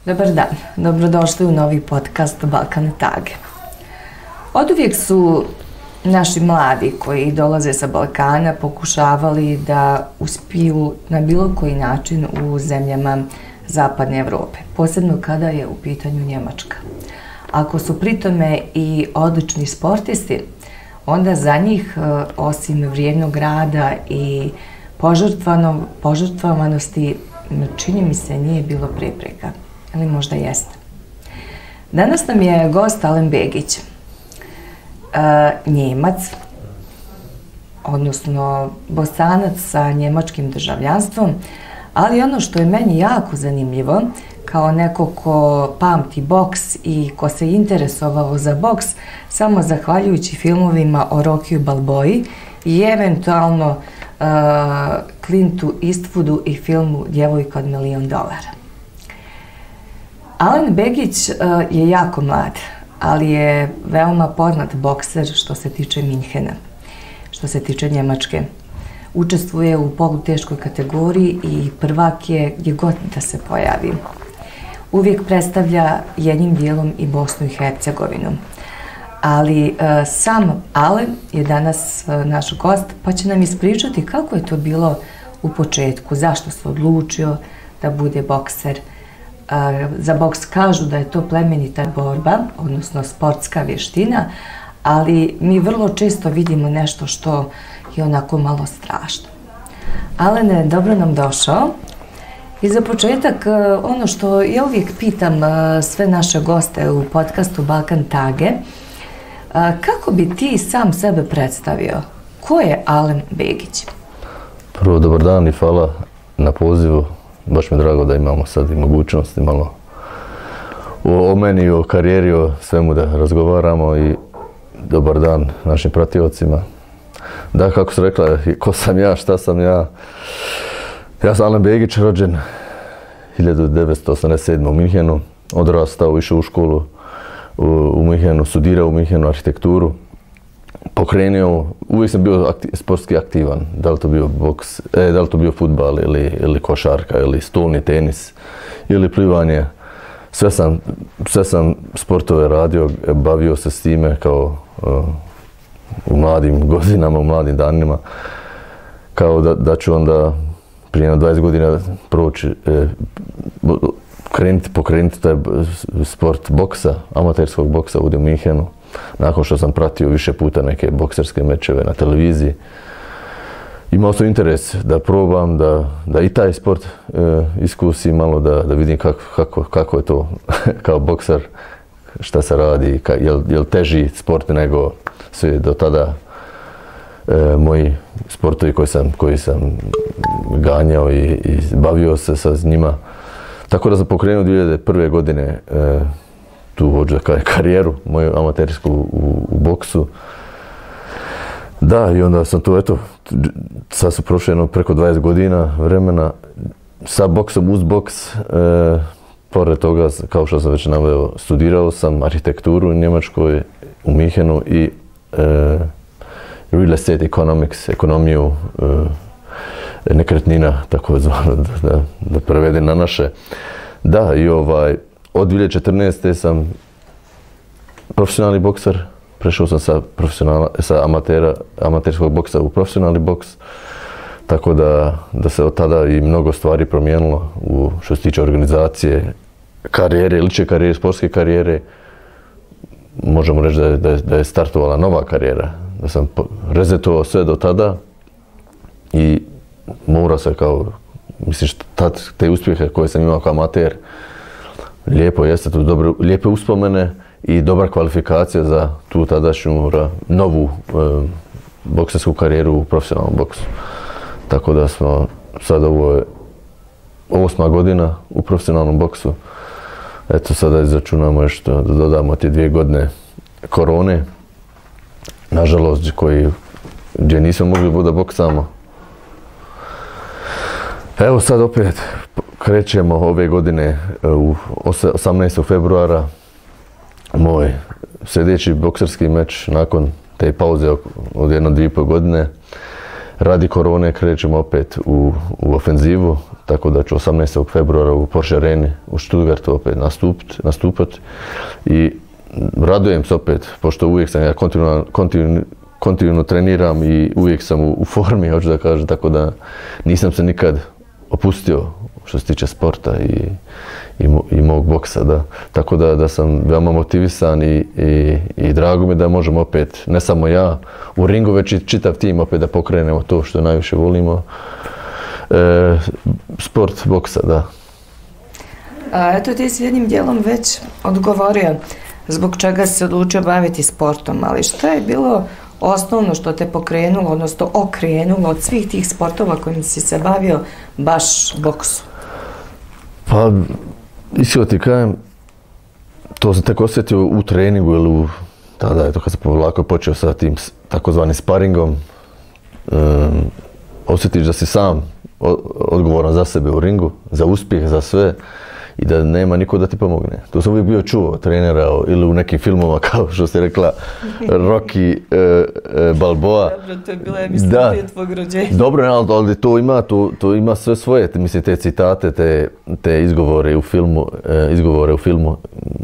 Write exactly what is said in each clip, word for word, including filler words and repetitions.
Dobar dan, dobrodošli u novi podcast Balkan Tage. Oduvijek su naši mladi koji dolaze sa Balkana pokušavali da uspiju na bilo koji način u zemljama Zapadne Evrope, posebno kada je u pitanju Njemačka. Ako su pritome i odlični sportisti, onda za njih, osim vrijednog rada i požrtvovanosti, čini mi se, nije bilo prepreka. Ili možda jeste. Danas nam je gost Alen Begić, Njemac, odnosno Bosanac sa njemačkim državljanstvom, ali ono što je meni jako zanimljivo, kao neko ko pamti boks i ko se interesovao za boks samo zahvaljujući filmovima o Rockiju Balboji i eventualno Clintu Eastwoodu i filmu Djevojka od milion dolara. Alen Begić je jako mlad, ali je veoma poznat bokser što se tiče Minhena, što se tiče Njemačke. Učestvuje u poluteškoj kategoriji i prvak je gdje god da se pojavi. Uvijek predstavlja jednim dijelom i Bosnu i Hercegovinu. Ali sam Alen je danas naš gost, pa će nam ispričati kako je to bilo u početku, zašto se odlučio da bude bokser. Za boks kažu da je to plemenita borba, odnosno sportska vještina, ali mi vrlo često vidimo nešto što je onako malo strašno. Alene, dobro nam došao. I za početak, ono što ja uvijek pitam sve naše goste u podcastu Balkan Tage, kako bi ti sam sebe predstavio? Ko je Alen Begić? Prvo, dobar dan i hvala na pozivu. Baš mi je drago da imamo sad i mogućnosti malo o meni, o karijeri, o svemu da razgovaramo i dobar dan našim pratiocima. Da, kako su rekla, ko sam ja, šta sam ja. Ja sam Alen Begić, rođen hiljadu devetsto osamdeset sedme. u Minhenu, odrastao, išao u školu u Minhenu, studirao u Minhenu arhitekturu. Pokrenio, uvijek sam bio akti, sportski aktivan, da li to bio boks, e, da li to bio fudbal ili, ili košarka ili stolni tenis ili plivanje. Sve sam, sve sam sportove radio, bavio se s time kao uh, u mladim godinama, u mladim danima. Kao da, da ću onda prije dvadeset godina proći, eh, krenuti, pokrenuti taj sport boksa, amaterskog boksa u Minhenu. Nakon što sam pratio više puta neke bokserske mečeve na televiziji, imao sam interes da probam, da, da i taj sport e, iskusim malo, da, da vidim kako, kako, kako je to kao bokser, šta se radi, ka, je li teži sport nego sve do tada e, moji sportovi koji sam, koji sam ganjao i, i bavio se sa njima. Tako da sam pokrenuo dvije hiljade prve. godine e, tu vođu karijeru moju amatersku u, u boksu. Da, i onda sam tu, eto, sad su prošlo preko dvadeset godina vremena sa boksom uz boks. E, pored toga, kao što sam već naveo, studirao sam arhitekturu u Njemačkoj, u Minhenu i e, real estate economics, ekonomiju e, nekretnina, tako zvano, da, da, da prevede na naše. Da, i ovaj, od dvije hiljade četrnaeste. sam profesionalni bokser, prešao sam sa, sa amatera, amaterskog boksa u profesionalni boks, tako da, da se od tada i mnogo stvari promijenilo u što se tiče organizacije, karijere, lične karijere, sportske karijere. Možemo reći da je, da je, da je startovala nova karijera, da sam rezetovao sve do tada i mora se kao, mislim, tad, te uspjehe koje sam imao kao amater, lijepo jeste, tu dobre, lijepe uspomene i dobra kvalifikacija za tu tadašnju novu e, boksersku karijeru u profesionalnom boksu. Tako da smo sada ovo je osma godina u profesionalnom boksu. Eto, sada izračunamo još da dodamo te dvije godine korone. Nažalost, koji, gdje nismo mogli da boksamo. Evo sad opet krećemo ove godine u osamnaestog februara moj sljedeći bokserski meč nakon te pauze od jedno dvije i pol godine. radi korone krećemo opet u, u ofenzivu, tako da ću osamnaestog februara u Porsche Areni u Stuttgartu opet nastupiti, nastupati. I radujem se opet, pošto uvijek sam ja kontinualno, kontinualno, kontinualno treniram i uvijek sam u, u formi, hoću da kažem, tako da nisam se nikad opustio što se tiče sporta i, i, i mog boksa, da. Tako da, da sam veoma motivisan i, i, i drago mi da možemo opet, ne samo ja, u ringu, već i čitav tim opet da pokrenemo to što najviše volimo. E, sport boksa, da. A, eto, ti si jednim dijelom već odgovorio zbog čega si se odlučio baviti sportom, ali šta je bilo osnovno što te pokrenulo, odnosno okrenulo od svih tih sportova kojim si se bavio baš boksu? Pa, iskreno ti kažem, to sam tek osjetio u treningu ili u, tada je to kad sam polako počeo sa tim takozvanim sparingom. Um, osjetiš da si sam odgovoran za sebe u ringu, za uspjeh, za sve i da nema niko da ti pomogne. To sam uvijek bio čuo trenera ili u nekim filmovima kao što si rekla Rocky e, e, Balboa. Dobro, to je bila emisija prije tvog rođenja. Dobro, ali, ali to, ima, to, to ima sve svoje, mislim, te citate, te, te izgovore u filmu, e, izgovore u filmu.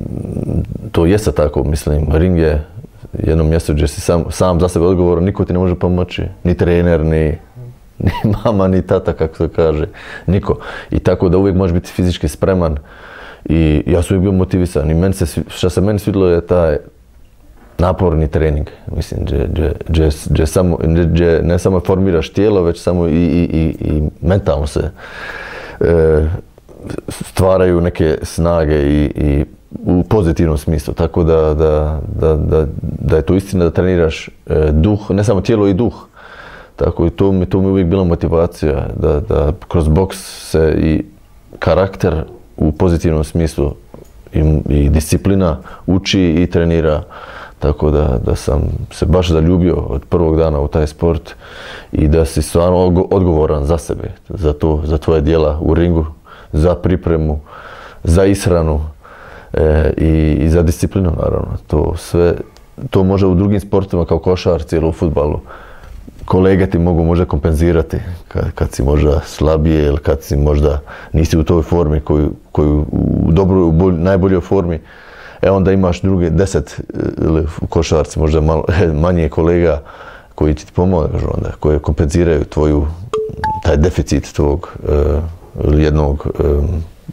To jeste tako, mislim, ring je jedno mjesto gdje si sam, sam za sebe odgovoran, niko ti ne može pomoći, ni trener, ni ni mama, ni tata, kako se kaže, niko. I tako da uvijek možeš biti fizički spreman i ja sam uvijek bio motivisan. I meni se, što se meni svidilo je taj naporni trening, mislim, gdje, gdje, gdje, gdje, samo, gdje ne samo formiraš tijelo, već samo i, i, i, i mentalno se e, stvaraju neke snage i, i u pozitivnom smislu, tako da, da, da, da, da je to istina da treniraš e, duh, ne samo tijelo i duh. Tako i to mi, to mi uvijek bila motivacija, da, da kroz boks se i karakter u pozitivnom smislu i, i disciplina uči i trenira. Tako da, da sam se baš zaljubio od prvog dana u taj sport i da si stvarno odgovoran za sebe, za to, za tvoje djela u ringu, za pripremu, za ishranu e, i, i za disciplinu naravno. To sve, to može u drugim sportovima kao košarci ili u fudbalu. Kolege ti mogu možda kompenzirati kad, kad si možda slabije ili kad si možda nisi u toj formi koju, koju u dobroj, u bolj, najboljoj formi. E onda imaš druge deset ili u košarci možda malo, manje kolega koji ti pomožu onda, koji kompenziraju tvoju, taj deficit tvog ili jednog um,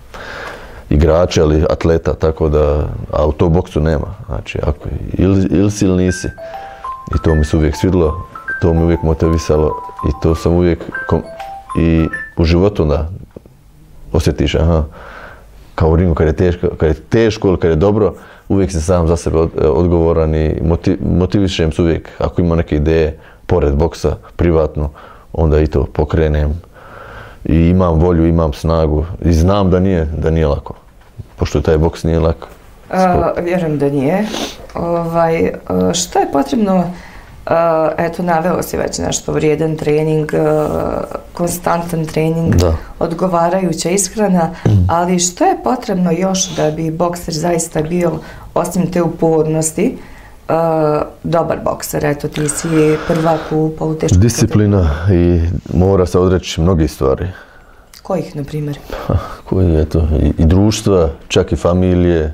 igrača ili atleta, tako da, a u tom boksu nema. Znači, ako, ili, ili si ili nisi. I to mi se uvijek svidilo. To me uvijek motivisalo i to sam uvijek kom, i u životu da osjetiš, aha, kao u ringu kad je teško, kad je teško ili kad je dobro, uvijek sam sam za sebe od, odgovoran i motiv, motivišem se uvijek. Ako ima neke ideje pored boksa, privatno, onda i to pokrenem i imam volju, imam snagu i znam da nije, da nije lako, pošto taj boks nije lako. A, vjerujem da nije. Ovaj, što je potrebno? Uh, eto, naveo si već nešto, vrijedan trening, uh, konstantan trening, da. Odgovarajuća ishrana, mm. ali što je potrebno još da bi bokser zaista bio, osim te upornosti, uh, dobar bokser? Eto, ti si prvak u poluteškom. Disciplina i mora se odreći mnogi stvari. Kojih, na primjer? Koji, eto, i, i društva, čak i familije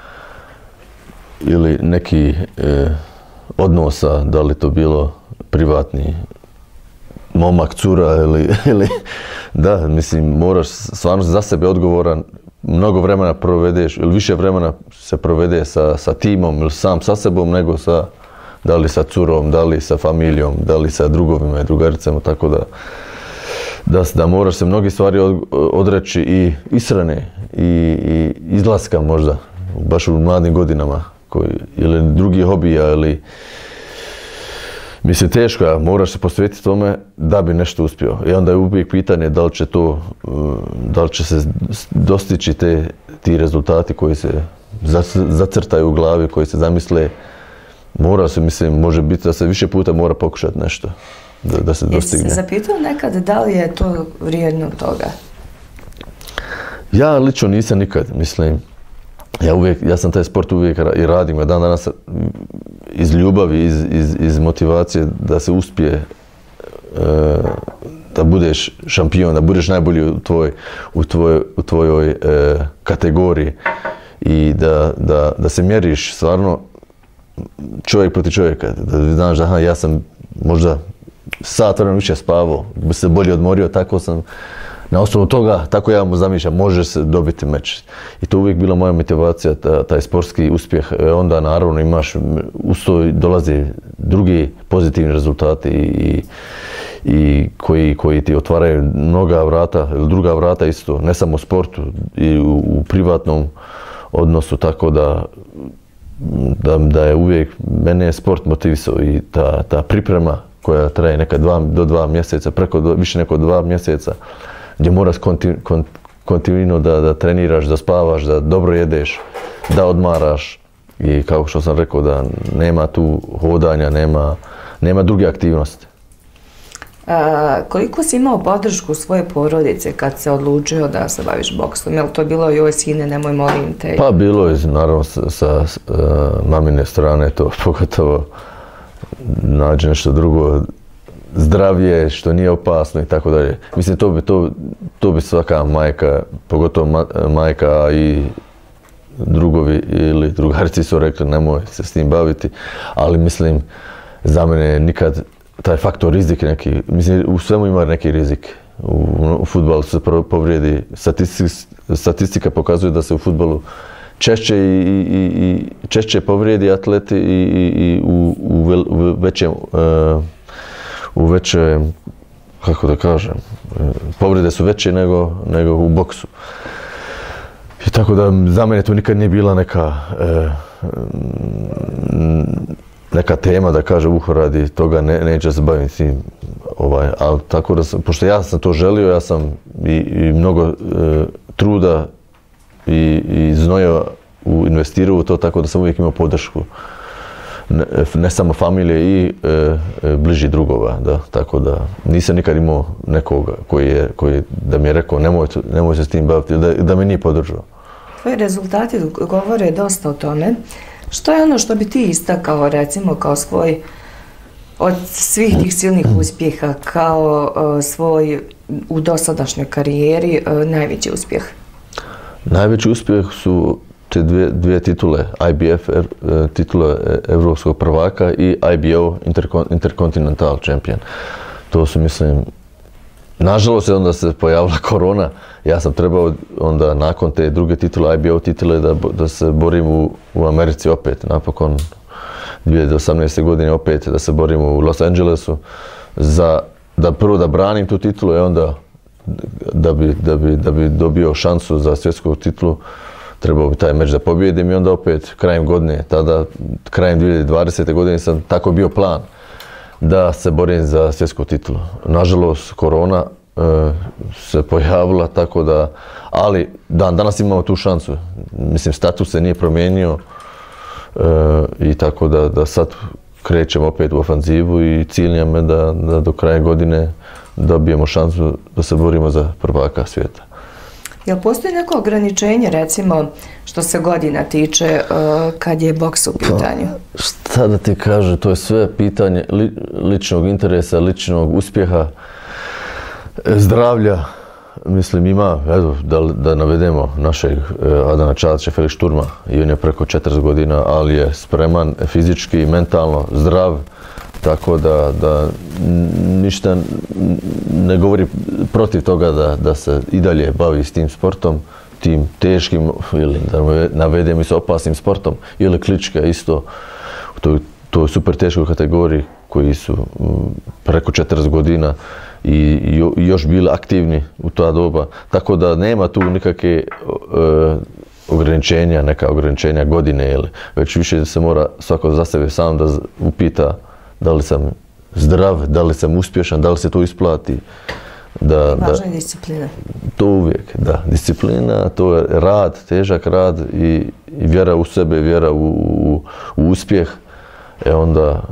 ili neki e, odnosa, da li to bilo privatni momak, cura ili, ili da, mislim, moraš stvarno za sebe odgovoran, mnogo vremena provedeš ili više vremena se provede sa, sa timom ili sam sa sebom nego sa, da li sa curom, da li sa familijom, da li sa drugovima i drugaricama, tako da da, da moraš se mnogi stvari od, odreći i ishrane i, i izlaska možda, baš u mladim godinama. Koji, ili drugi hobija, ili mislim teško je, moraš se posvetiti tome da bi nešto uspio. I onda je uvijek pitanje da li će to, da li će se dostići te, ti rezultati koji se zacrtaju u glavi, koji se zamisle. Mora se, mislim, može biti da se više puta mora pokušati nešto da, da se dostigne. Jesi se zapitao nekad da li je to vrijedno toga? Ja lično nisam nikad, mislim. Ja, uvijek, ja sam taj sport uvijek i radim, ja dan danas iz ljubavi, iz, iz, iz motivacije da se uspije da budeš šampion, da budeš najbolji u, tvoj, u, tvoj, u tvojoj e, kategoriji i da, da, da se mjeriš stvarno čovjek proti čovjeka. Da znaš da aha, ja sam možda sat vremena više spavao, bi se bolje odmorio, tako sam na osnovu toga, tako ja mu zamišljam, može se dobiti meč. I to uvijek bila moja motivacija, ta, taj sportski uspjeh. E, onda naravno imaš, uz to dolaze drugi pozitivni rezultati i, i koji, koji ti otvaraju mnoga vrata, ili druga vrata isto, ne samo u sportu, i u, u privatnom odnosu, tako da, da, da je uvijek, mene je sport motivisao i ta, ta priprema koja traje neka dva, do dva mjeseca, preko do, više neko dva mjeseca, gdje moraš konti, kont, kontinuirano da, da treniraš, da spavaš, da dobro jedeš, da odmaraš i kao što sam rekao da nema tu hodanja, nema, nema druge aktivnosti. A, koliko si imao podršku svoje porodice kad se odlučio da se baviš boksom? Je li to bilo joj sine, nemoj molim te? Pa bilo je naravno sa, sa uh, mamine strane, to pogotovo nađe nešto drugo, zdravije, što nije opasno i tako dalje. Mislim, to bi, to, to bi svaka majka, pogotovo ma, majka i drugovi ili drugarici su rekli nemoj se s tim baviti, ali mislim, za mene nikad taj faktor rizik neki, mislim, u svemu ima neki rizik. U, u fudbalu se povrijedi, statistika pokazuje da se u fudbalu češće i, i, i češće povrijedi atleti i, i, i u, u, u većem uh, u veće, kako da kažem, povrede su veće nego, nego u boksu. I tako da za mene to nikad nije bila neka e, neka tema da kaže uho radi toga ne, neće se baviti tim. Ovaj, ali tako da sam, pošto ja sam to želio, ja sam i, i mnogo e, truda i, i znoja u investirao u to, tako da sam uvijek imao podršku. Ne, ne samo familije i e, e, bliži drugova, da, tako da nisam nikad imao nekoga koji je, koji da mi je rekao nemoj, nemoj se s tim baviti, da, da me nije podržao. Tvoji rezultati govore dosta o tome. Što je ono što bi ti istakao, recimo, kao svoj, od svih tih silnih uspjeha, kao uh, svoj u dosadašnjoj karijeri uh, najveći uspjeh? Najveći uspjeh su te dvije, dvije titule, I B F er, titule evropskog prvaka i I B O Interkon, Intercontinental Champion. To su, mislim, nažalost je onda se pojavila korona. Ja sam trebao onda nakon te druge titule, I B O titule, da, da se borim u, u Americi opet. Napokon dvije tisuće osamnaeste. godine opet da se borim u Los Angelesu. Za, da prvo da branim tu titulu i onda da bi, da bi, da bi dobio šansu za svjetsku titulu. Trebao bi taj meč da pobijedim i onda opet krajem godine, tada krajem dvije tisuće dvadesete. godine sam tako bio plan da se borim za svjetsku titulu. Nažalost, korona e, se pojavila tako da, ali dan danas imamo tu šansu. Mislim, status se nije promijenio e, i tako da, da sad krećemo opet u ofanzivu i cilj nam je da, da do kraja godine dobijemo šansu da se borimo za prvaka svijeta. Jel postoji neko ograničenje, recimo, što se godina tiče uh, kad je boks u pitanju? Pa, šta da ti kaže, to je sve pitanje li, ličnog interesa, ličnog uspjeha, zdravlja. Mislim, ima, evo, da, da navedemo našeg Adana Čačića, Felix Šturma, i on je preko četrdeset godina, ali je spreman fizički i mentalno zdrav, tako da, da ništa ne govori protiv toga da, da se i dalje bavi s tim sportom, tim teškim, ili da navedem i s opasnim sportom, ili klička isto, to, to je super teškoj kategoriji koji su preko četrdeset godina i još bili aktivni u ta doba, tako da nema tu nikakve e, ograničenja, neka ograničenja godine, ili već više se mora svako za sebe sam da upita da li sam zdrav, da li sam uspješan, da li se to isplati. Da, Važna je disciplina. To uvijek, da. Disciplina, to je rad, težak rad i, i vjera u sebe, vjera u, u, u uspjeh. E onda,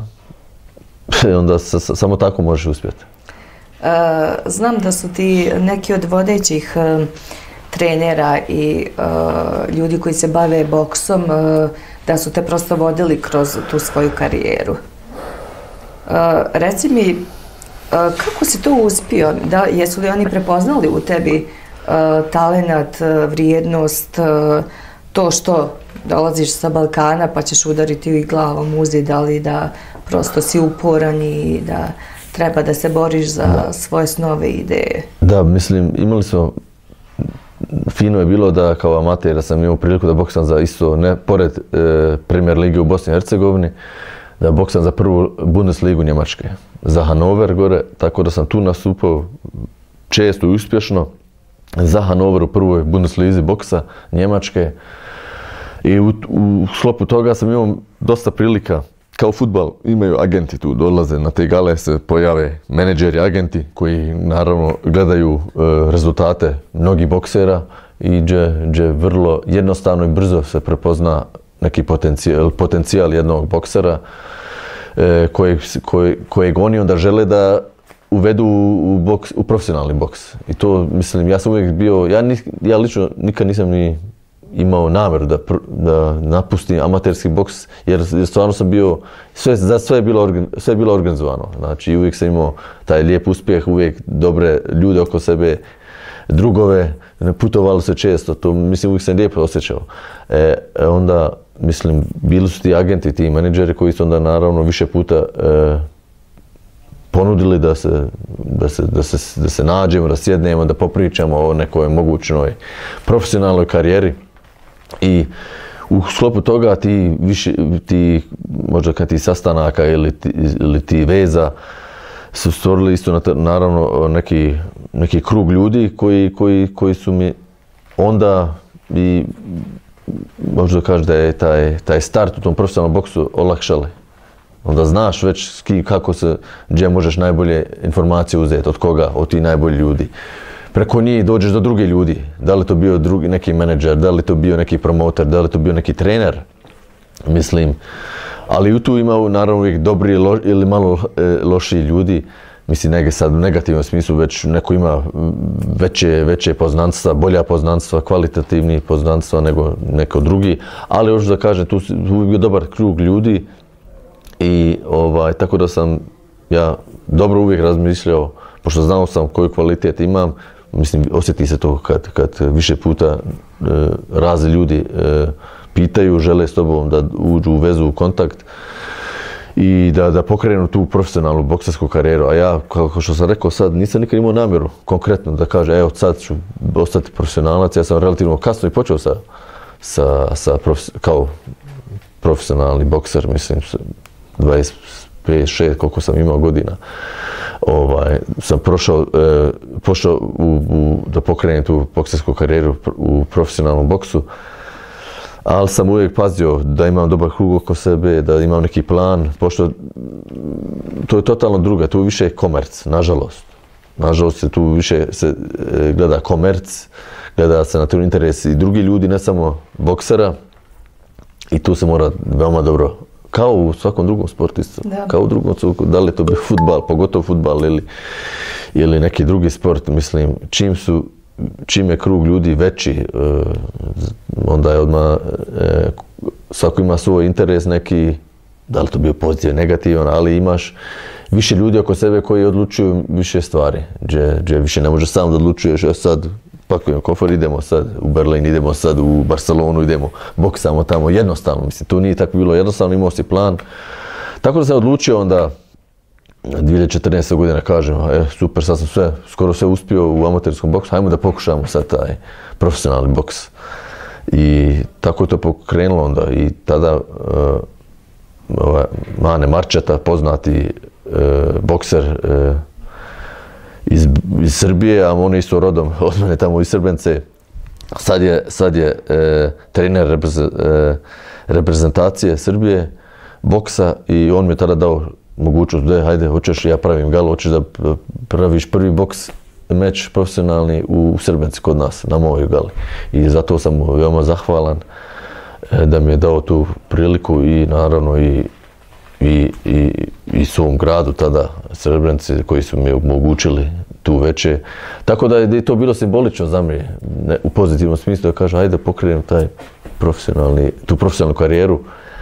onda s, samo tako možeš uspjeti. E, znam da su ti neki od vodećih e, trenera i e, ljudi koji se bave boksom, e, da su te prosto vodili kroz tu svoju karijeru. Uh, reci mi, Kako si to uspio? Da, jesu li oni prepoznali u tebi talenat, vrijednost, to što dolaziš sa Balkana pa ćeš udariti glavom u zid, ali da prosto si uporan i da treba da se boriš za da. svoje snove i ideje? Da, mislim, imali smo, fino je bilo da kao amater sam imao priliku da boksam za isto, ne, pored e, Premier lige u Bosni i Hercegovini, da boksam za prvu Bundesligu Njemačke, za Hanover gore, tako da sam tu nastupao često i uspješno za Hanover u prvoj Bundeslizi boksa Njemačke. I u, u sklopu toga sam imao dosta prilika, kao fudbal imaju agenti tu, dolaze na te gale, se pojave menadžeri, agenti koji naravno gledaju e, rezultate mnogih boksera i gdje, gdje vrlo jednostavno i brzo se prepozna neki potencijal, potencijal jednog boksera e, kojeg, koj, kojeg oni onda žele da uvedu u, boks, u profesionalni boks. I to, mislim, ja sam uvijek bio, ja, ni, ja lično nikad nisam ni imao namjeru da, da napustim amaterski boks, jer stvarno sam bio, sve, za sve je bilo, sve je bilo organizovano. Znači, uvijek sam imao taj lijep uspjeh, uvijek dobre ljude oko sebe, drugove, putovalo se često, to mislim uvijek sam lijepo osjećao. E, onda, mislim, bili su ti agenti, ti menadžeri koji su onda naravno više puta e, ponudili da se, da, se, da, se, da se nađemo, da sjednemo, da popričamo o nekoj mogućnoj profesionalnoj karijeri. I u sklopu toga ti, više, ti možda kad ti sastanaka ili ti, ili ti veza su stvorili isto naravno neki, neki krug ljudi koji, koji, koji su mi onda i možda kažeš da je taj, taj start u tom profesionalnom boksu olakšali. Onda znaš već kako se, gdje možeš najbolje informacije uzeti, od koga, od tih najboljih ljudi. Preko njih dođeš do drugih ljudi, da li to bio drugi, neki menadžer, da li to bio neki promoter, da li to bio neki trener, mislim. Ali u tu ima naravno uvijek dobri lo, ili malo e, lošiji ljudi, mislim negdje sad u negativnom smislu već neko ima veće, veće poznanstva, bolja poznanstva, kvalitativni poznanstva nego neko drugi, ali još da kažem tu je bio dobar krug ljudi i ovaj, tako da sam ja dobro uvijek razmišljao, pošto znao sam koji kvalitet imam, mislim, osjeti se to kad, kad više puta e, razni ljudi e, pitaju, žele s tobom da uđu u vezu, u kontakt i da, da pokrenu tu profesionalnu boksersku karijeru. A ja, kao što sam rekao sad, nisam nikad imao namjeru konkretno da kažem, evo sad ću ostati profesionalac. Ja sam relativno kasno i počeo sa, sa, sa profes, kao profesionalni bokser, mislim, dvadeset pet, šest, koliko sam imao godina. Ovaj, sam prošao, e, pošao u, u, da pokrenem tu boksersku karijeru u profesionalnom boksu, ali sam uvijek pazio da imam dobar krug oko sebe, da imam neki plan, pošto to je totalno druga, tu više je komerc, nažalost. Nažalost se tu više se e, gleda komerc, gleda se na tu interes i drugi ljudi, ne samo boksera, i tu se mora veoma dobro, kao u svakom drugom sportistu, kao u drugom, da li to bi fudbal, pogotovo fudbal ili, ili neki drugi sport, mislim, čim su, čim je krug ljudi veći, e, onda je odmah, e, svako ima svoj interes neki, da li to bio pozitivan, negativan, ali imaš više ljudi oko sebe koji odlučuju više stvari, gdje, gdje više ne možeš sam da odlučuješ, ja sad pakujem kofer, idemo sad u Berlin, idemo sad u Barcelonu, idemo, boksamo tamo, jednostavno, mislim, tu nije tako bilo jednostavno, imao si plan. Tako da sam odlučio onda, dvije hiljade četrnaeste. godine kažem, e, super, sad sam sve, skoro sve uspio u amaterskom boksu, hajmo da pokušamo sad taj profesionalni boks. I tako je to pokrenulo onda i tada uh, ovaj, Mane Marčeta, poznati uh, bokser uh, iz, iz Srbije, a on je isto rodom od mene tamo iz Srbence. Sad je, sad je e, trener repreze, e, reprezentacije Srbije, boksa, i on mi je tada dao mogućnost da hajde, hoćeš, ja pravim galu, hoćeš da praviš prvi boks meč profesionalni u, u Srbenci kod nas, na mojoj gali. I zato sam mu veoma zahvalan e, da mi je dao tu priliku i naravno i i, i, i svom gradu tada, Srebrenici, koji su mi omogućili tu veće. Tako da je to bilo simbolično za mene, u pozitivnom smislu, da kažem, ajde pokrenem taj profesionalni, tu profesionalnu karijeru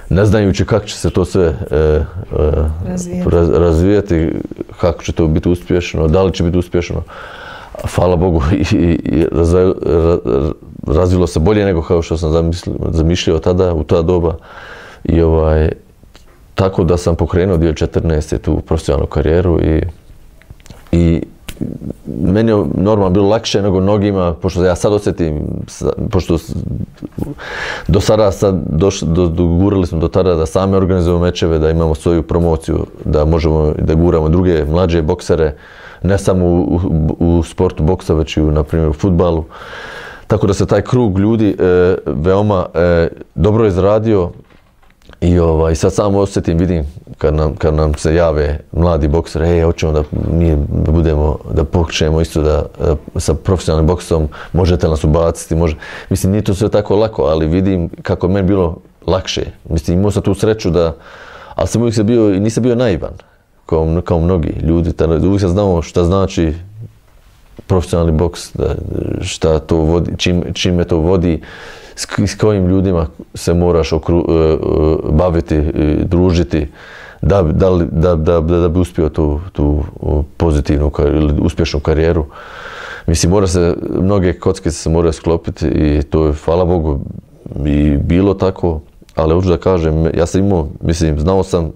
ne znajući kako će se to sve e, e, razvijati. Raz, razvijati, kako će to biti uspješno, da li će biti uspješno. Hvala Bogu, i, i raz, raz, razvilo se bolje nego kao što sam zamislio, zamišljao tada, u ta doba. I ovaj, tako da sam pokrenuo dvije tisuće četrnaeste. tu profesionalnu karijeru i, i meni je normalno bilo lakše nego mnogima, pošto ja sad osjetim, pošto do sada sad doš, do, dogurali smo do tada da sami organizujemo mečeve, da imamo svoju promociju, da možemo da guramo druge mlađe boksere, ne samo u, u, u sportu boksa, već i u, na primjer, u fudbalu. Tako da se taj krug ljudi e, veoma e, dobro izradio i ovaj, sad samo osjetim, vidim kad nam, kad nam se jave mladi bokseri, ej, hoćemo da mi da budemo, da počnemo isto da, da sa profesionalnim boksom, možete nas ubaciti, može. Mislim, nije to sve tako lako, ali vidim kako je meni bilo lakše. Mislim, imao sam tu sreću da, ali sam uvijek se bio, nisam bio naivan, kao, kao mnogi ljudi. Uvijek sam znao šta znači profesionalni boks, da, šta to vodi, čim, čime to vodi, s, s kojim ljudima se moraš okru, uh, baviti, uh, družiti, da, da, da, da, da bi uspio tu, tu pozitivnu ili uspješnu karijeru. Mislim, mora se, mnoge kocke se moraju sklopiti i to je, hvala Bogu, i bilo tako, ali hoću da kažem, ja sam imao, mislim, znao sam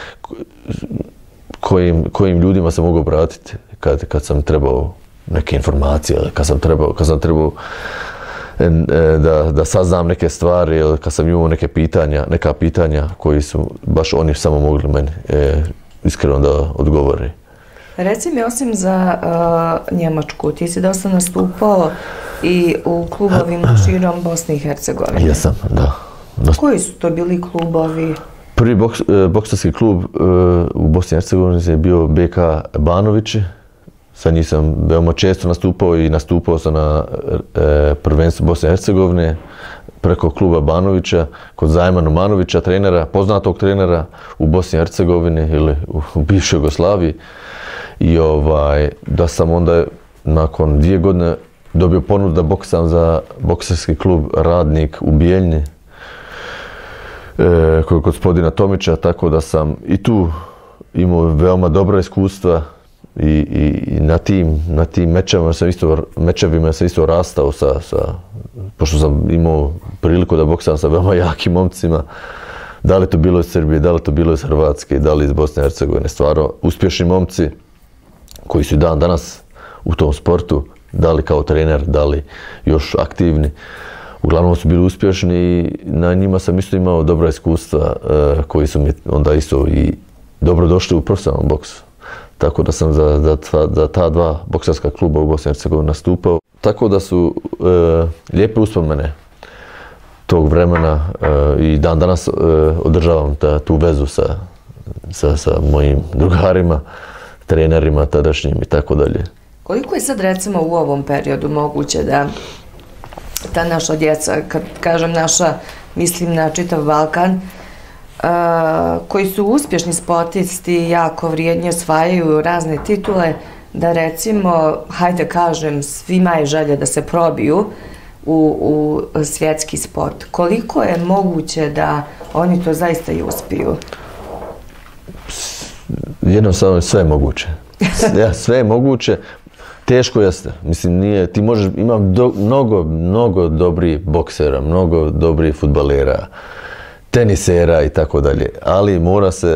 kojim, kojim ljudima se mogu obratiti kad, kad sam trebao neke informacije, kad sam trebao, kad sam trebao da, da saznam neke stvari, ili kad sam imao neke pitanja, neka pitanja koji su baš oni samo mogli meni e, iskreno da odgovori. Reci mi, osim za uh, Njemačku, ti si dosta nastupao i u klubovima širom Bosne i Hercegovine. Jesam, da. Dost... Koji su to bili klubovi? Prvi boks, boksarski klub uh, u Bosni i Hercegovini je bio B K Banovići. Sa njih sam veoma često nastupao i nastupao sam na e, prvenstvu Bosne i Hercegovine preko kluba Banovića, kod Zajma Numanovića, trenera, poznatog trenera u Bosni i Hercegovini ili u, u bivšoj Jugoslaviji. I ovaj, da sam onda nakon dvije godine dobio ponudu da boksam za boksarski klub Radnik u Bijeljni e, kod gospodina Tomića, tako da sam i tu imao veoma dobra iskustva. I, i, i na tim, na tim mečevima sam isto, mečevima sam isto rastao sa, sa, pošto sam imao priliku da boksam sa veoma jakim momcima, da li to bilo iz Srbije, da li to bilo iz Hrvatske, da li iz Bosne i Hercegovine, stvarno uspješni momci koji su dan danas u tom sportu, da li kao trener, da li još aktivni, uglavnom su bili uspješni i na njima sam isto imao dobra iskustva uh, koji su mi onda isto i dobro došli u profesionalnom boksu. Tako da sam za, za, za ta dva boksarska kluba u Bosni i Hercegovini nastupao. Tako da su e, lijepe uspomene tog vremena e, i dan danas e, održavam ta, tu vezu sa, sa, sa mojim drugarima, trenerima tadašnjim i tako dalje. Koliko je sad recimo u ovom periodu moguće da ta naša djeca, kad kažem naša, mislim na čitav Balkan, Uh, koji su uspješni sportisti, jako vrijedni, osvajaju razne titule, da recimo, hajde kažem, svima je želja da se probiju u, u svjetski sport. Koliko je moguće da oni to zaista i uspiju? Jednostavno sve je moguće. Ja, sve je moguće. Teško jeste. Mislim, nije, ti možeš, imam do, mnogo, mnogo dobrih boksera, mnogo dobrih fudbalera, tenisera i tako dalje, ali mora se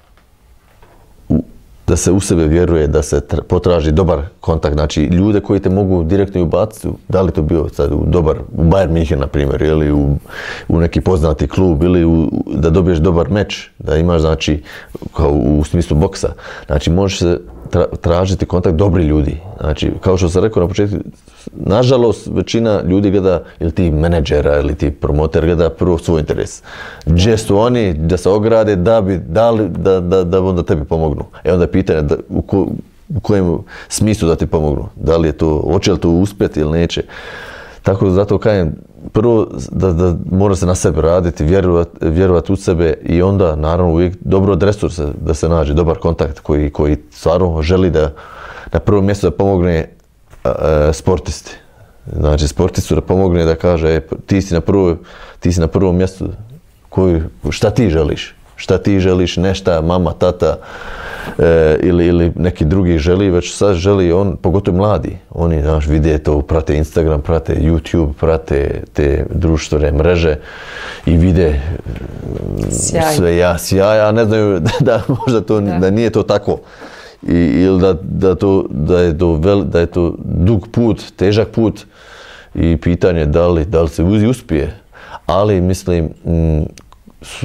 da se u sebe vjeruje, da se potraži dobar kontakt, znači ljude koji te mogu direktno ubaciti, da li to bio sad u dobar, u Bayern München na primjer, ili u, u neki poznati klub, ili u, da dobiješ dobar meč, da imaš, znači, kao u smislu boksa, znači možeš se tra, tražiti kontakt dobri ljudi, znači, kao što sam rekao na početku, nažalost, većina ljudi gleda, ili ti menadžera, ili ti promoter, gleda prvo svoj interes. Gdje su oni da se ograde, da bi dali, da, da, da onda tebi pomognu. E onda je pitanje da, u, ko, u kojem smislu da ti pomognu. Da li je to, hoće li to uspjeti ili neće. Tako da zato kažem, prvo da, da mora se na sebe raditi, vjerovati vjerovat u sebe i onda naravno uvijek dobro od resursa da se nađe dobar kontakt koji, koji stvarno želi da na prvom mjestu da pomogne sportisti. Znači, sportistu da pomogne da kaže, e, ti si na prvo, ti si na prvom mjestu Koju, šta ti želiš? Šta ti želiš, ne šta mama, tata e, ili, ili neki drugi želi, već sad želi on, pogotovo mladi. Oni, znaš, vide to, prate Instagram, prate YouTube, prate te društvene mreže i vide Sjaj. sve ja, sjaj, a ne znaju da, da možda to, da. da nije to tako. I, ili da, da, to, da, je to vel, da je to dug put, težak put i pitanje da li, da li se uspije. Ali mislim, m, su,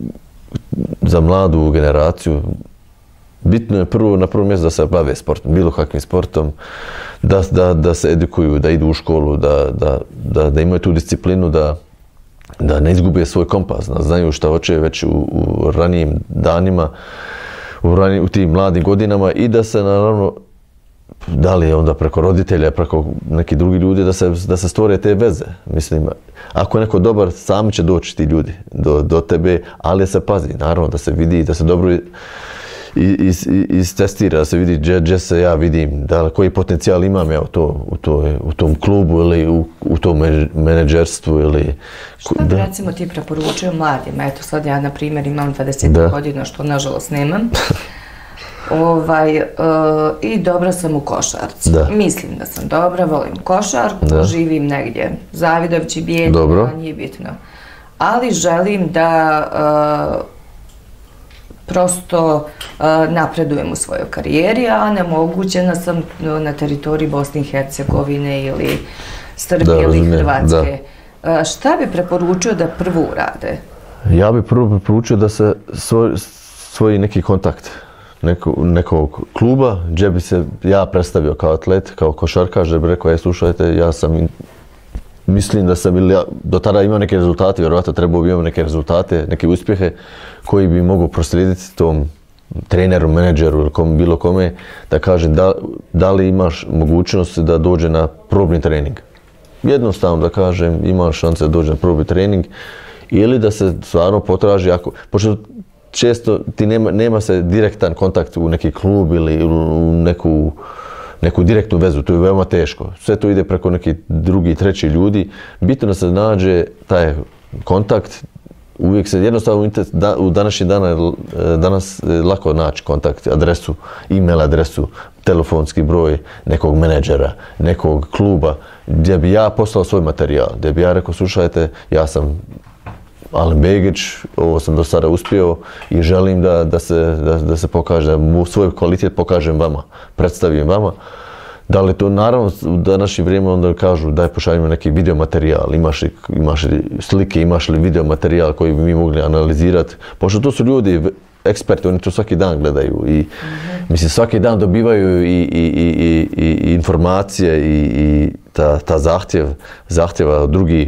za mladu generaciju bitno je prvo, na prvom mjestu da se bave sportom, bilo kakvim sportom, da, da, da se edukuju, da idu u školu, da, da, da, da imaju tu disciplinu, da, da ne izgube svoj kompas, da znaju šta hoće već u, u ranijim danima, u, ranij, u tim mladim godinama i da se naravno, da li je onda preko roditelja, preko neki drugi ljudi, da se, da se stvore te veze. Mislim, ako je neko dobar, sami će doći ti ljudi do, do tebe, ali se pazi, naravno, da se vidi, da se dobro istestira, da se vidi gdje se ja vidim, da koji potencijal imam ja u, to, u, to, u tom klubu ili u, u tom menadžerstvu ili... Šta bi recimo ti preporučio mladima? Eto sad ja na primjer imam dvadeset godina, što nažalost nemam. Ovaj, uh, i dobra sam u košarci. Da. Mislim da sam dobra, volim košarku, da. Živim negdje Zavidovići, Bijeljina, nije bitno. Ali želim da uh, prosto uh, napredujem u svojoj karijeri, a nemogućena sam na teritoriji Bosne i Hercegovine ili Srbije ili Hrvatske. Uh, šta bi preporučio da prvo urade? Ja bi prvo preporučio da se svoj, svoj neki kontakt Neko, nekog kluba, gdje bi se ja predstavio kao atlet, kao košarkaš, gdje bi rekao, je, slušajte, ja sam, in, mislim da sam ili, do tada imao neke rezultate, vjerovatno trebao bi imao neke rezultate, neke uspjehe koji bi mogu proslijediti tom treneru, menadžeru ili kom, bilo kome, da kaže da, da li imaš mogućnost da dođe na probni trening. Jednostavno da kažem, imaš šanse da dođe na probni trening ili da se stvarno potraži, ako, pošto često ti nema, nema se direktan kontakt u neki klub ili u neku, neku direktnu vezu, to je veoma teško. Sve to ide preko nekih drugi, treći ljudi. Bitno da se nađe taj kontakt, uvijek se jednostavno u današnji dan danas lako naći kontakt, adresu, e-mail adresu, telefonski broj nekog menadžera, nekog kluba, gdje bi ja poslao svoj materijal, gdje bi ja rekao, slušajte, ja sam Alen Begić, ovo sam do sada uspio i želim da, da, se, da, da se pokaže, da mu svoj kvalitet pokažem vama, predstavim vama. Da li to, naravno, u današnje vrijeme onda kažu daj pošaljimo neki video materijal, imaš li, imaš li slike, imaš li video materijal koji bi mi mogli analizirati. Pošto to su ljudi, eksperti, oni to svaki dan gledaju i mm-hmm. mislim, svaki dan dobivaju i, i, i, i, i informacije i, i ta, ta zahtjev, zahtjeva od drugih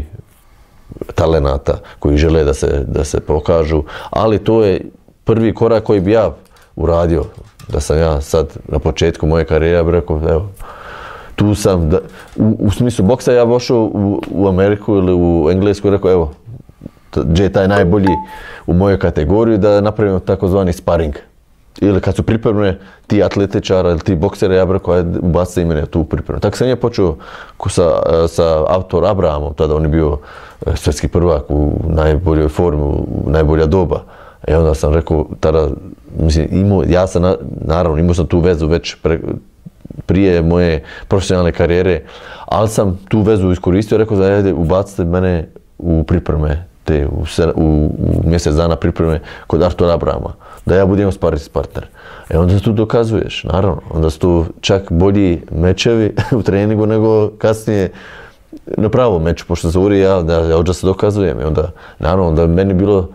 talenata koji žele da se, da se pokažu, ali to je prvi korak koji bi ja uradio, da sam ja sad na početku moje karijere, ja bih rekao, evo, tu sam, da, u, u smislu boksa ja došao u, u Ameriku ili u Englesku i rekao, evo, gdje je taj najbolji u mojoj kategoriji da napravimo takozvani sparing. Ili kad su pripremne ti atletičara ili ti boksere, ja bih rekao, ubacite i mene tu pripremu. Tako sam ja počeo sa, sa Artur Abrahamom, tada on je bio svjetski prvak u najboljoj formi, u najbolja doba. I onda sam rekao, tada, mislim, imao, ja sam, na, naravno, imao sam tu vezu već pre, prije moje profesionalne karijere, ali sam tu vezu iskoristio, rekao da ajde, ubacite mene u pripreme, te, u, u, u mjesec dana pripreme kod Artura Abrahama, da ja budem sparring partner. E onda se tu dokazuješ, naravno, onda su tu čak bolji mečevi u treningu nego kasnije na pravom meču, pošto se uri ja, da ja ovdje se dokazujem. I onda, naravno, da meni bilo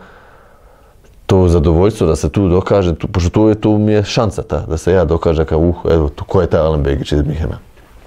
to zadovoljstvo da se tu dokaže, tu, pošto tu, je, tu mi je šansa ta, da se ja dokaže kao, uh, evo, tu, ko je taj Alen Begić iz Minhena.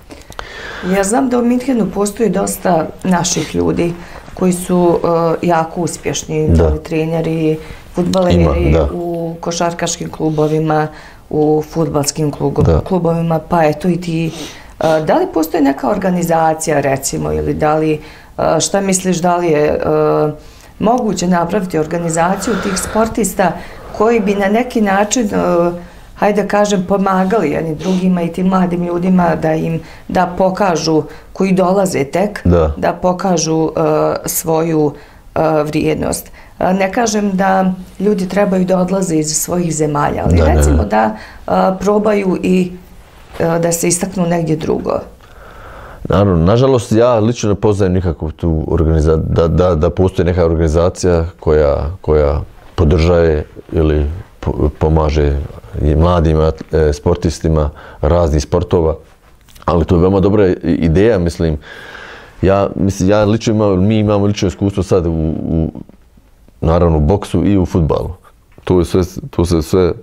Ja znam da u Minhenu postoji dosta naših ljudi koji su uh, jako uspješni, da. Treneri, fudbaleri u košarkaškim klubovima, u fudbalskim klubovima, pa eto i ti. Uh, da li postoji neka organizacija, recimo, ili da li, uh, šta misliš, da li je uh, moguće napraviti organizaciju tih sportista koji bi na neki način, uh, hajde da kažem, pomagali jednim drugima i tim mladim ljudima da im da pokažu, koji dolaze tek, da, da pokažu uh, svoju uh, vrijednost. Ne kažem da ljudi trebaju da odlaze iz svojih zemalja, ali recimo da probaju i da se istaknu negdje drugo. Naravno, nažalost, ja lično ne poznajem nikakvu tu organizaciju, da, da, da postoji neka organizacija koja, koja podržaje ili pomaže i mladim sportistima raznih sportova, ali to je veoma dobra ideja, mislim. Ja, mislim, ja lično imam, mi imamo lično iskustvo sad u, u naravno, u boksu i u fudbalu. To je sve, to se sve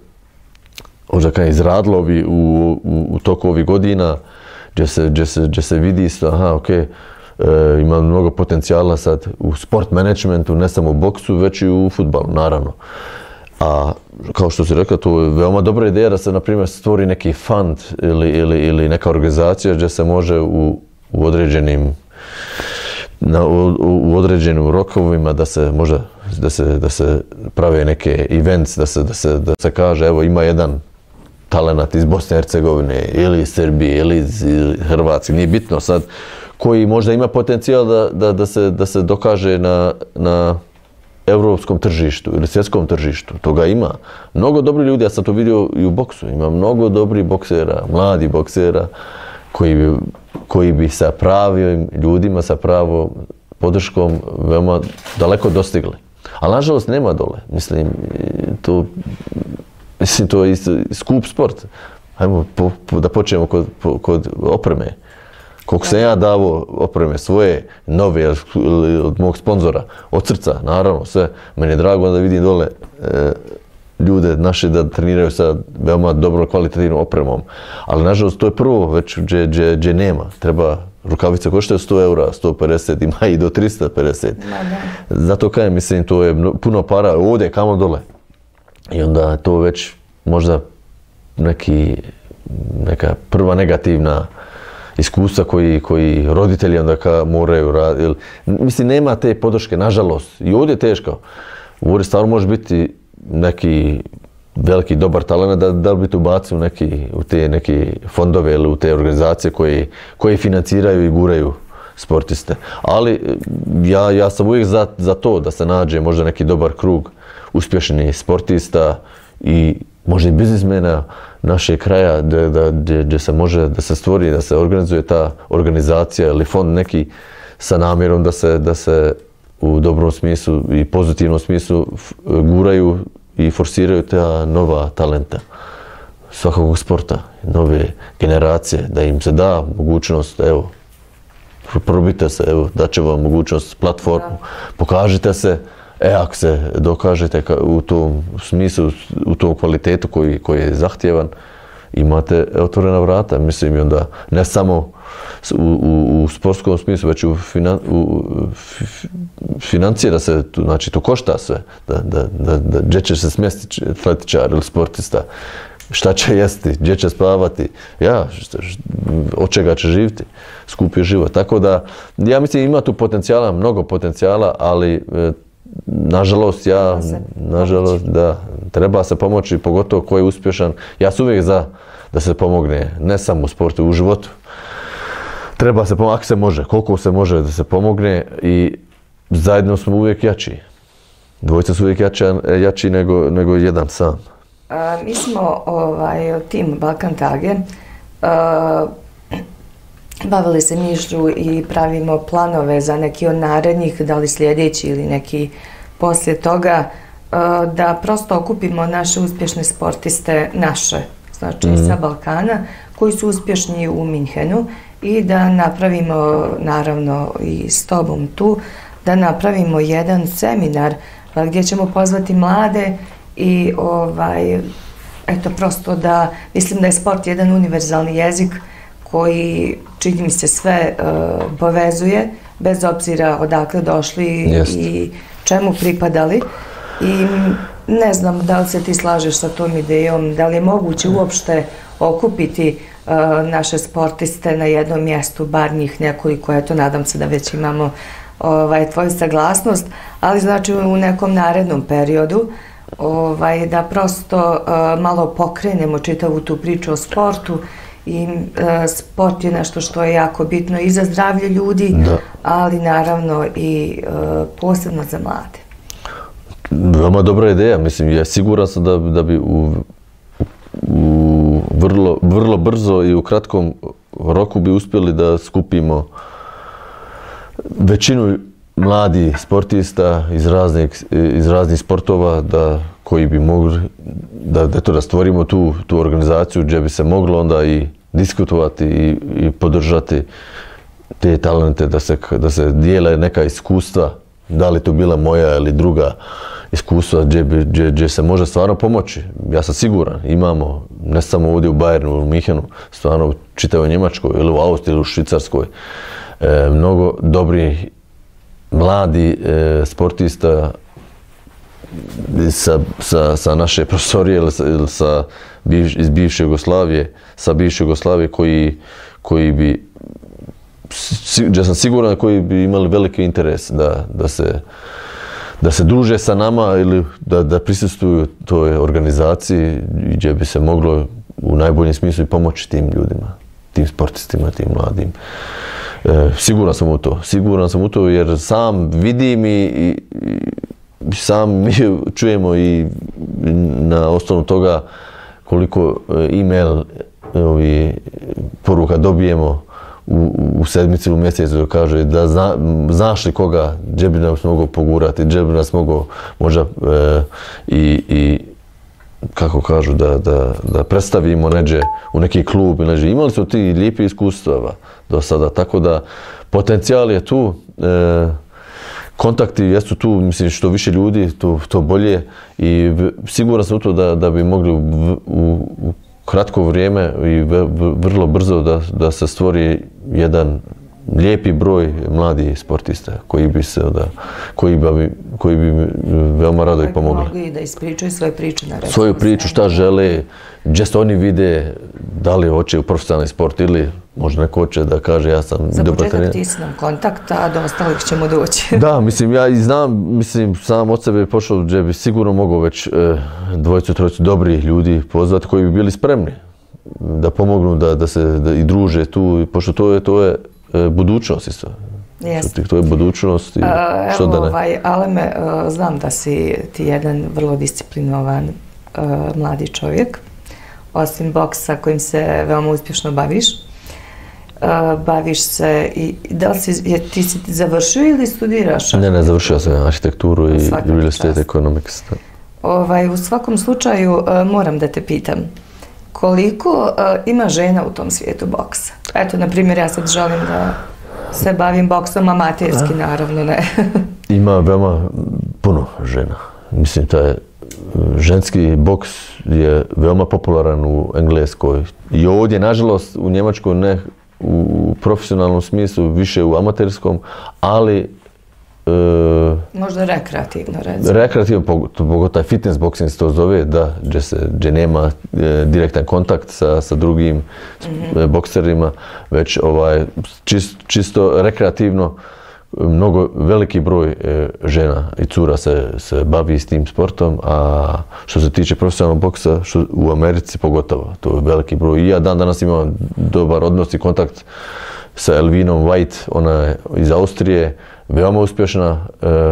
možda kaj izradilo u, u, u toku ovih godina, gdje se, gdje se, gdje se vidi isto, aha, ok, e, ima mnogo potencijala sad u sport managementu, ne samo u boksu, već i u fudbalu, naravno. A kao što si rekla, to je veoma dobra ideja da se, na primjer, stvori neki fund ili, ili, ili neka organizacija gdje se može u, u određenim na, u, u određenim rokovima da se možda da se, da se prave neke events, da se, da se, da se kaže evo ima jedan talenat iz Bosne i Hercegovine ili iz Srbije ili iz Hrvatske, nije bitno sad, koji možda ima potencijal da, da, da, se, da se dokaže na, na europskom tržištu ili svjetskom tržištu. Toga ima. Mnogo dobrih ljudi, ja sam to vidio i u boksu, ima mnogo dobrih boksera, mladih boksera koji bi, koji bi sa pravim ljudima, sa pravom podrškom veoma daleko dostigli. Ali nažalost nema dole. Mislim, to, mislim, to je skup sport. Hajmo po, po, da počnemo kod, po, kod opreme. Koliko sam ja davo opreme svoje, nove, od mog sponzora, od srca, naravno, sve. Meni je drago da vidim dole e, ljude naše da treniraju sa veoma dobro kvalitativnom opremom. Ali nažalost to je prvo već gdje, gdje, gdje nema. Treba, rukavice koštaju sto eura, sto pedeset, ima i do tristo pedeset. Zato kažem, mislim, to je puno para ovdje, kamo dole. I onda to već možda neki, neka prva negativna iskustva koji, koji roditelji onda ka moraju raditi. Mislim, nema te podrške, nažalost. I ovdje je teško. Ovdje stvarno može biti neki veliki, dobar talent da, da li bi tu ubacio neki, u te neki fondove ili u te organizacije koji, koji financiraju i guraju sportiste. Ali ja, ja sam uvijek za, za to da se nađe možda neki dobar krug uspješnih sportista i možda i biznismena našeg kraja gdje, da, gdje, gdje se može da se stvori, da se organizuje ta organizacija ili fond neki sa namjerom da se, da se u dobrom smislu i pozitivnom smislu guraju i forsiraju ta nova talenta svakog sporta, nove generacije, da im se da mogućnost, evo, probite se, evo, daće vam mogućnost, platformu, pokažite se, e, ako se dokažete u tom smislu, u tom kvalitetu koji, koji je zahtjevan, imate otvorena vrata, mislim, i onda ne samo u, u, u sportskom smislu, već u, finan, u financije da se, znači to košta sve, da, da, da, da gdje će se smjestiti atletičar ili sportista, šta će jesti, gdje će spavati, ja, šta, šta, od čega će živjeti, skupi život. Tako da, ja mislim ima tu potencijala, mnogo potencijala, ali e, nažalost, ja, nažalost, da, treba se pomoći, pogotovo ko je uspješan. Ja sam uvijek za da se pomogne, ne samo u sportu, u životu. Treba se pomoći, ako se može, koliko se može da se pomogne i zajedno smo uvijek jači. Dvojica su uvijek jači, jači nego, nego jedan sam. A, mi smo ovaj, tim Balkan Tage a, bavili se mišlju i pravimo planove za neki od narednih, da li sljedeći ili neki poslije toga, a, da prosto okupimo naše uspješne sportiste, naše, znači mm-hmm. sa Balkana, koji su uspješni u Minhenu i da napravimo, naravno i s tobom tu, da napravimo jedan seminar a, gdje ćemo pozvati mlade i ovaj, eto prosto da, mislim da je sport jedan univerzalni jezik koji, čini mi se, sve uh, povezuje, bez obzira odakle došli Jest. I čemu pripadali. I ne znam da li se ti slažeš sa tom idejom, da li je moguće uopšte okupiti uh, naše sportiste na jednom mjestu, bar njih nekoliko, eto nadam se da već imamo ovaj, tvoju saglasnost, ali znači u nekom narednom periodu, ovaj, da prosto uh, malo pokrenemo čitavu tu priču o sportu i uh, sport je nešto što je jako bitno i za zdravlje ljudi, da. Ali naravno i uh, posebno za mlade. Veoma dobra ideja, mislim, ja siguran sam da, da bi u, u vrlo, vrlo brzo i u kratkom roku bi uspjeli da skupimo većinu mladih sportista iz raznih, iz raznih sportova da, koji bi mogli, da, da, to, da stvorimo tu, tu organizaciju gdje bi se moglo onda i diskutovati i, i podržati te talente, da se, da se dijele neka iskustva, da li to bila moja ili druga iskustva gdje, bi, gdje, gdje se može stvarno pomoći. Ja sam siguran, imamo, ne samo ovdje u Bayernu, u Minhenu, stvarno u čitavoj Njemačkoj ili u Austriji ili u Švicarskoj, e, mnogo dobrih mladi e, sportista sa, sa, sa naše prostorije ili sa, ili sa bivš, iz bivše Jugoslavije, sa bivše Jugoslavije koji, koji bi, ja sam siguran koji bi imali veliki interes da, da se da se druže sa nama ili da, da prisustvuju toj organizaciji gdje bi se moglo u najboljem smislu i pomoći tim ljudima, tim sportistima, tim mladim. E, siguran sam u to, siguran sam u to jer sam vidim i, i, i sam mi čujemo i na osnovu toga koliko e-mail ovi, poruka dobijemo u, u sedmici ili u mjesecu kaže da zna, znaš li koga, gdje bi nas mogao pogurati, gdje bi nas mogao možda e, i, i kako kažu da, da, da predstavimo neđe u neki klub ili neđe. Imali smo ti lijepi iskustava do sada, tako da potencijal je tu, e, kontakti jesu tu, mislim što više ljudi to, to bolje i siguran sam u to da, da bi mogli u, u, u kratko vrijeme i vrlo brzo da, da se stvori jedan lijepi broj mladih sportista koji bi se da, koji bi, koji bi veoma rado i pomogli. Mogli da ispričaju svoje priče na recimo. Svoju priču, šta žele, gdje se oni vide, da li hoće u profesionalni sport ili možda neko hoće da kaže ja sam za dobar trener. Za početak ti si nam kontakt, a do ostalih ćemo doći. Da, mislim, ja i znam, mislim, sam od sebe pošao gdje bi sigurno mogao već e, dvojicu, trojicu dobrih ljudi pozvati koji bi bili spremni da pomognu, da, da se da i druže tu, pošto to je, to je e, budućnost isto. Jeste. To je budućnost i a, što evo, da ne. Ovaj, Aleme, znam da si ti jedan vrlo disciplinovan uh, mladi čovjek, osim boksa kojim se veoma uspješno baviš. Uh, baviš se i da li si, je, ti si završio ili studiraš? Ne, ne, završio sam arhitekturu i real estate economics. Da. Ovaj, u svakom slučaju uh, moram da te pitam, koliko uh, ima žena u tom svijetu boksa? Eto, na primjer, ja sad želim da se bavim boksom amaterski, naravno, ne. Ima veoma puno žena. Mislim, taj ženski boks je veoma popularan u Engleskoj. I ovdje, nažalost, u Njemačkoj ne u profesionalnom smislu, više u amaterskom, ali e, možda rekreativno, recimo. Rekreativno, pogotovo taj fitness boxing se to zove, da, gdje, se, gdje nema e, direktan kontakt sa, sa drugim mm-hmm. bokserima, već ovaj, čist, čisto rekreativno, mnogo veliki broj e, žena i cura se, se bavi s tim sportom, a što se tiče profesionalnog boksa, što, u Americi pogotovo, to je veliki broj. I ja dan danas imam dobar odnos i kontakt sa Elvinom White, ona je iz Austrije, veoma uspješna e,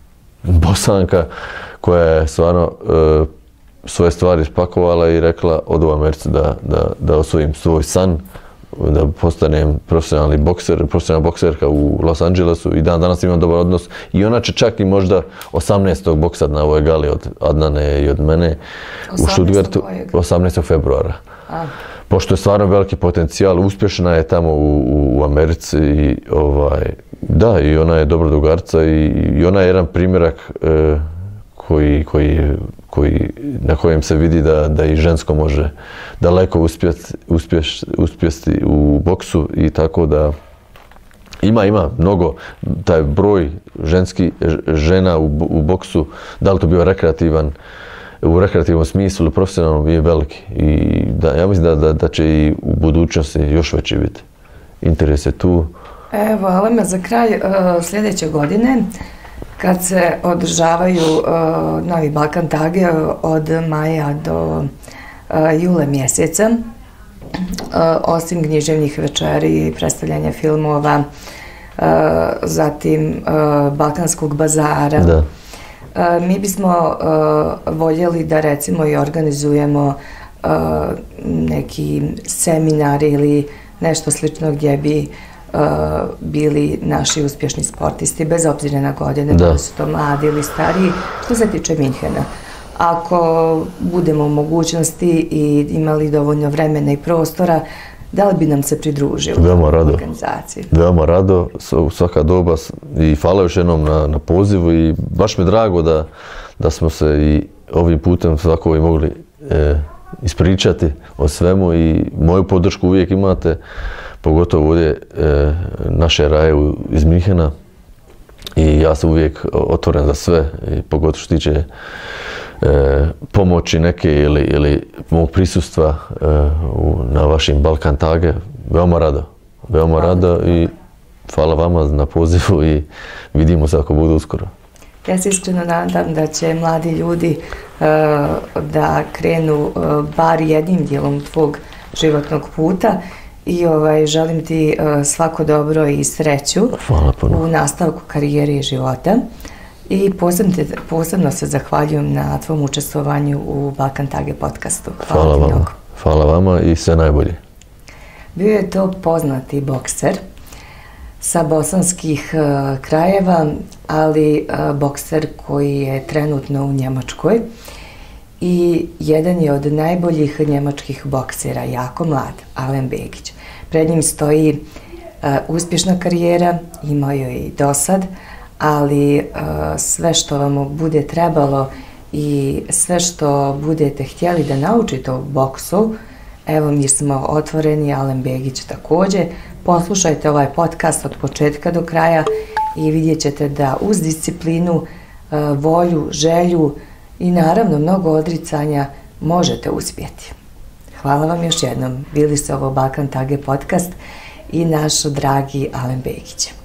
Bosanka koja je stvarno e, svoje stvari spakovala i rekla odu u Americi da, da, da osvojim svoj san, da postanem profesionalni bokser, profesionalna bokserka u Los Angelesu i dan danas imam dobar odnos i ona će čak i možda osamnaestog boksat na ovoj gali od Adnane i od mene u Stuttgartu osamnaestog februara. A. Pošto je stvarno veliki potencijal, uspješna je tamo u, u Americi i ovaj, da, i ona je dobra drugarca i, i ona je jedan primjerak e, koji, koji, koji, na kojem se vidi da, da i žensko može daleko uspjeti, uspješ, uspjeti u boksu i tako da ima, ima mnogo, taj broj ženski žena u, u boksu, da li to bio rekreativan, u rekreativnom smislu ili profesionalnom je veliki i da, ja mislim da, da, da će i u budućnosti još veći biti. Interes je tu. Evo, Aleme, za kraj uh, sljedeće godine, kad se održavaju uh, Novi Balkan Tage od maja do uh, jule mjeseca, uh, osim književnih večeri, predstavljanja filmova, uh, zatim uh, Balkanskog bazara, da. Mi bismo voljeli da recimo i organizujemo neki seminar ili nešto slično gdje bi bili naši uspješni sportisti, bez obzira na godine, da su to mladi ili stariji, što se tiče Minhena. Ako budemo u mogućnosti i imali dovoljno vremena i prostora, da li bi nam se pridružili veoma rado. Organizaciji? Veoma rado, u svaka doba i hvala još jednom na, na pozivu i baš mi je drago da, da smo se i ovim putem svako i mogli e, ispričati o svemu i moju podršku uvijek imate, pogotovo ovdje e, naše raje iz Minhena i ja sam uvijek otvoren za sve, i pogotovo što tiče E, pomoći neke ili, ili mog prisustva e, u, na vašim Balkan Tage, veoma rado, veoma rado i hvala vama na pozivu i vidimo se ako bude uskoro. Ja se iskreno nadam da će mladi ljudi e, da krenu e, bar jednim dijelom tvog životnog puta i ovaj, želim ti e, svako dobro i sreću u nastavku karijere i života. I posebno, posebno se zahvaljujem na tvom učestvovanju u Balkan Tage podcastu. Hvala, Hvala vama. Mnogo. Hvala vama i sve najbolje. Bio je to poznati bokser sa bosanskih uh, krajeva, ali uh, bokser koji je trenutno u Njemačkoj i jedan je od najboljih njemačkih boksera, jako mlad, Alen Begić. Pred njim stoji uh, uspješna karijera, imao je i dosad, ali uh, sve što vam bude trebalo i sve što budete htjeli da naučite o boksu, evo mi smo otvoreni, Alen Begić također. Poslušajte ovaj podcast od početka do kraja i vidjet ćete da uz disciplinu, uh, volju, želju i naravno mnogo odricanja možete uspjeti. Hvala vam još jednom. Bili ste ovo Balkan Tage podcast i naš dragi Alen Begić.